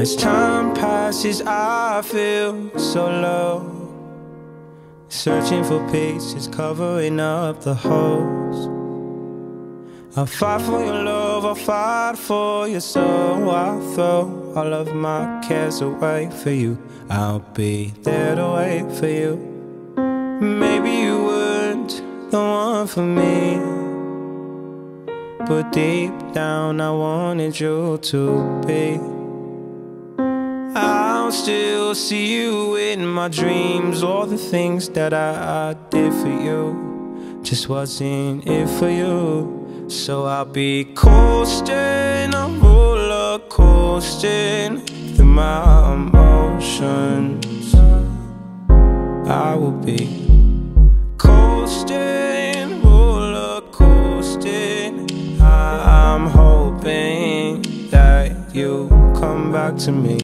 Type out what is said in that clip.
As time passes, I feel so low, searching for pieces, covering up the holes. I'll fight for your love, I'll fight for your soul. I'll throw all of my cares away for you. I'll be there to wait for you. Maybe you weren't the one for me, but deep down I wanted you to be. I'll still see you in my dreams. All the things that I did for you just wasn't it for you. So I'll be coasting, I'm roller coasting through my emotions. I will be coasting, roller coasting. I'm hoping that you come back to me.